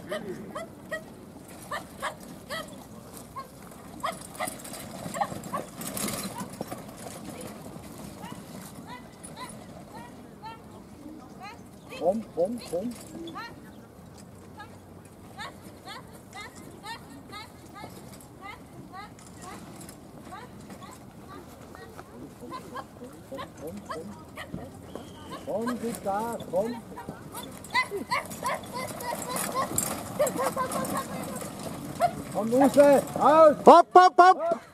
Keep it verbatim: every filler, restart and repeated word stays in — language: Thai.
ผมผมผมผมผมผมพิจารผมผมรู้สึกเอาปั๊บปั๊บปั๊บ